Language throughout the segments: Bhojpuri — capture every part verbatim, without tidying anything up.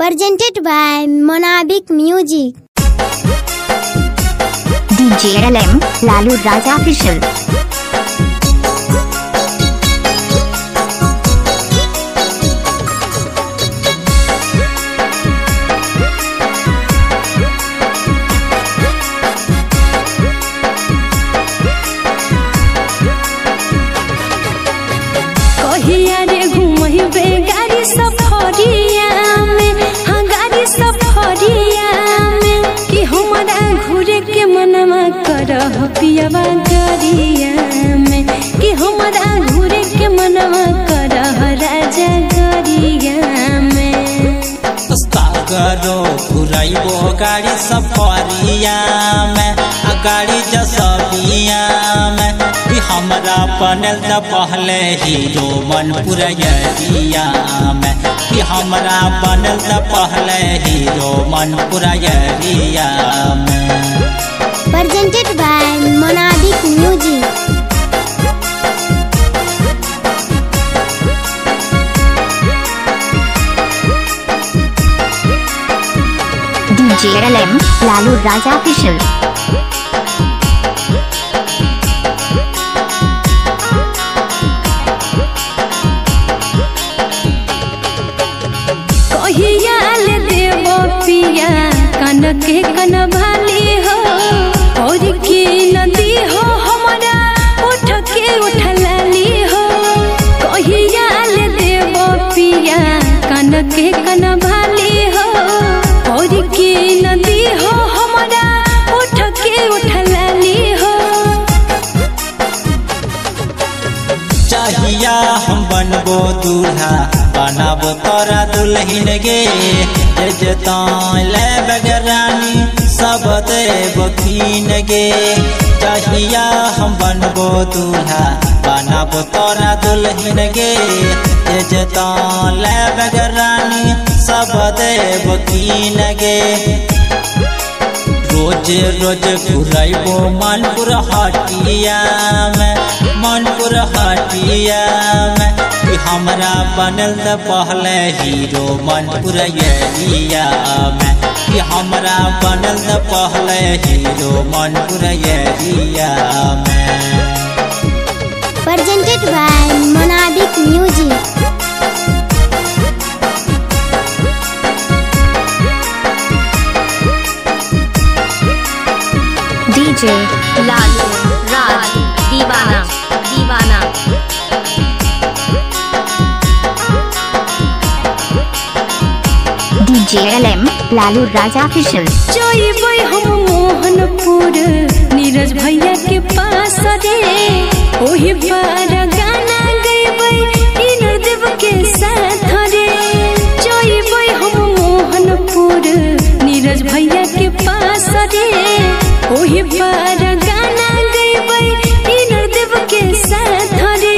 Presented by Monabic Music. D J L M Lalu Raja Official. कहिया रे घुमहिबे गाड़ी सफरिया में, हाँ गाड़ी सफरिया में, कि हमरा घूरे के मनवा करह पियवा गरिया में, कि हमरा घूरे के मनवा करह राजा गरिया में। सागरो घुराइबो गाड़ी सफरिया में, गाड़ी जसबिया में, कि हमरा बनल त पहले हीरो मनपुरैया में, कि हमरा बनल त पहले हीरो मनपुरैया में। Presented by Monabic Music. D J L M Lalu Raja Official. कहिया ले देबो पिया कन के कनभाली हो, और की नदी हो हमरा उठ के उठलाली हो। कहिया ले देबो पिया कन के कनभाली हो, और की नदी हो हमरा उठ के उठलाली हो। चाहिया हम बनबो दूल्हा बनाबो तोरा दुल्हन गे, ले बगरानी सब देव कीन गे। चाहिया हम बनबो दूल्हा बनाबो तोरा दुल्हन गे, ले बगरानी सब देव कीन गे। रोज रोज घुराइबो मनपुर हटिया में, मनपुर हटिया में, कि हमरा बनल त पहले हीरो मनपुरैया में, कि हमरा बनल त पहले हीरो मनपुरैया में। Presented by Monabic Music. D J Lalu Raj Divana Divana. D J L M Lalu Raja Official. जइबै हम मोहनपुर नीरज भैया के पास रे, ओही बार गाना गइबै इनरदेव के साथ रे। जइबै हम मोहनपुर नीरज भैया के पास रे, ओही बार गाना गइबै इनरदेव के साथ रे।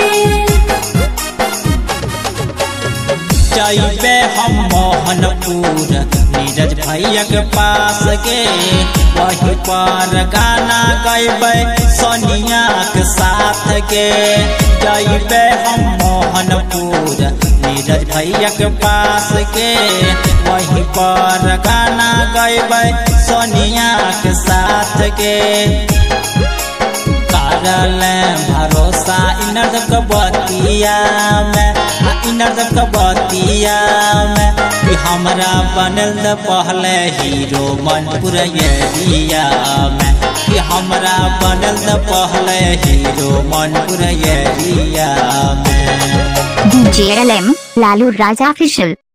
जाइबे हम मोहनपुर नीरज भैया के पास गे, वही पर गाना गइबै सोनिया के साथ गे। जाइबे हम मोहनपुर नीरज भैया के पास गे, वही पर गाना गइबै सोनिया के साथ गे। करल भरोसा इनर कबतिया में, इनर कबतिया में, कि हमरा बनल त पहले हीरो मनपुरैया में, कि हमरा बनल त पहले हीरो मनपुरैया में। D J L M Lalu Raja Official.